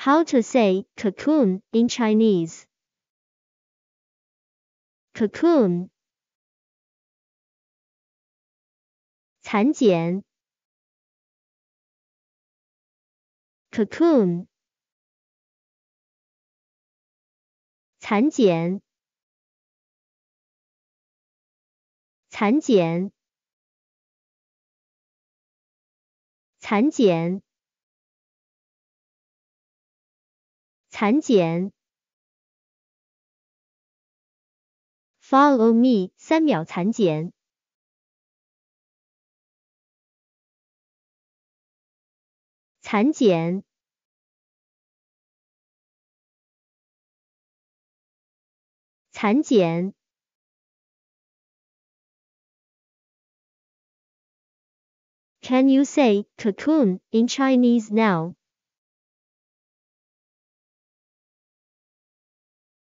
How to say cocoon in Chinese? Cocoon 蚕茧 cocoon 蚕茧蚕茧蚕茧蚕茧 Follow me 3秒蚕茧蚕茧蚕茧 Can you say cocoon in Chinese now?